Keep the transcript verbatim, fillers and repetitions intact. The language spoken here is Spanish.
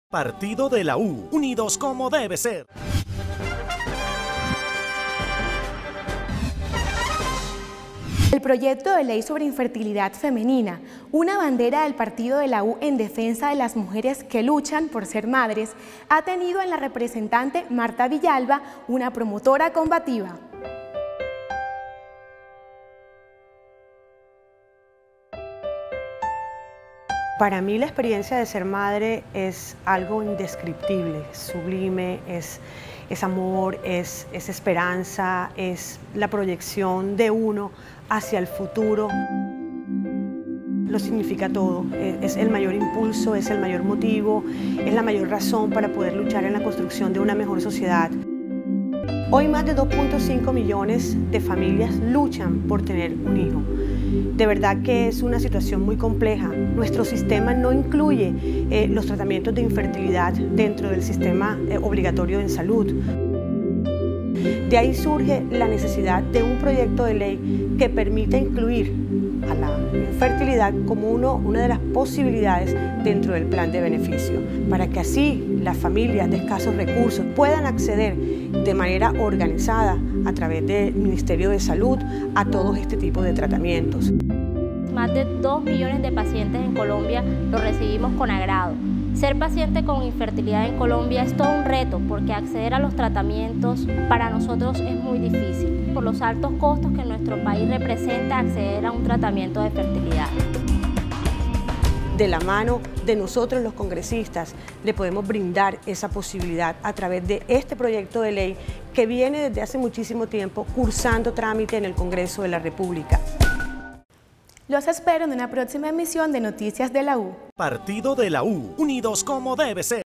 Partido de la U, unidos como debe ser. El proyecto de ley sobre infertilidad femenina, una bandera del Partido de la U en defensa de las mujeres que luchan por ser madres, ha tenido en la representante Marta Villalba una promotora combativa. Para mí la experiencia de ser madre es algo indescriptible, es sublime, es, es amor, es, es esperanza, es la proyección de uno hacia el futuro. Lo significa todo, es el mayor impulso, es el mayor motivo, es la mayor razón para poder luchar en la construcción de una mejor sociedad. Hoy más de dos punto cinco millones de familias luchan por tener un hijo. De verdad que es una situación muy compleja. Nuestro sistema no incluye eh, los tratamientos de infertilidad dentro del sistema eh, obligatorio en salud. De ahí surge la necesidad de un proyecto de ley que permita incluir a la infertilidad como uno, una de las posibilidades dentro del plan de beneficio, para que así las familias de escasos recursos puedan acceder de manera organizada a través del Ministerio de Salud a todo este tipo de tratamientos. Más de dos millones de pacientes en Colombia lo recibimos con agrado. Ser paciente con infertilidad en Colombia es todo un reto porque acceder a los tratamientos para nosotros es muy difícil por los altos costos que nuestro país representa acceder a un tratamiento de fertilidad. De la mano de nosotros los congresistas le podemos brindar esa posibilidad a través de este proyecto de ley que viene desde hace muchísimo tiempo cursando trámite en el Congreso de la República. Los espero en una próxima emisión de Noticias de la U. Partido de la U, unidos como debe ser.